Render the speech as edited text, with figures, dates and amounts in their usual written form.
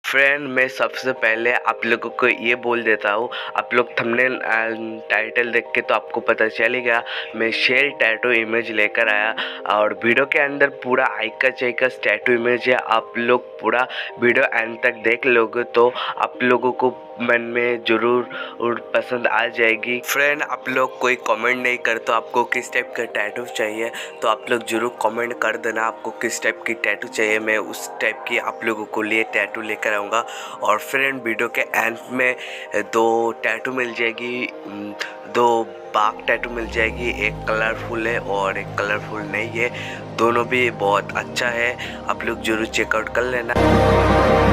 Friend, मैं सबसे पहले आप लोगों को ये बोल देता हूँ, आप लोग थंबनेल टाइटल देख के तो आपको पता चल ही गया, मैं शेल टैटू इमेज लेकर आया और वीडियो के अंदर पूरा आइकस चाइकस टैटू इमेज है। आप लोग पूरा वीडियो एंड तक देख लोगे तो आप लोगों को मन में ज़रूर पसंद आ जाएगी। फ्रेंड, आप लोग कोई कमेंट नहीं कर तो आपको किस टाइप का टैटू चाहिए तो आप लोग ज़रूर कमेंट कर देना आपको किस टाइप की टैटू चाहिए। मैं उस टाइप की आप लोगों को लिए टैटू लेकर आऊँगा। और फ्रेंड, वीडियो के एंड में दो टैटू मिल जाएगी, दो बाघ टैटू मिल जाएगी। एक कलरफुल है और एक कलरफुल नहीं है, दोनों भी बहुत अच्छा है, आप लोग ज़रूर चेकआउट कर लेना।